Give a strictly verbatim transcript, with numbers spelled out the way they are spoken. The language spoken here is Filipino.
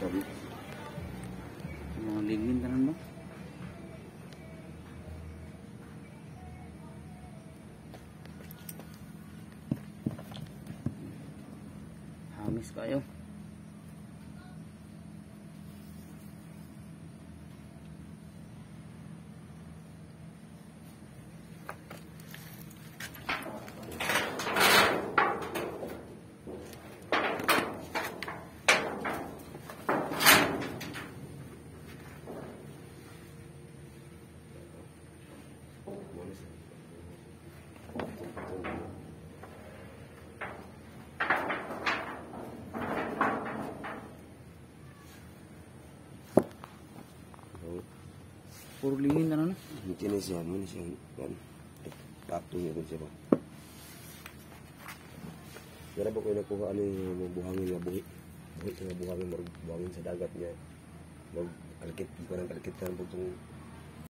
Sabi. Mga lingin tanan mo. Hamis kayo. Puro lingin tanan. Hindi na siya, muna siya. Pato niya rin siya ba. Gara ba ko nakuha ano yung buhangin nga buhi. Buhi nga buhangin, buhangin sa dagat niya. Mag-alkit, ikaw ng alkit ka ng pagtong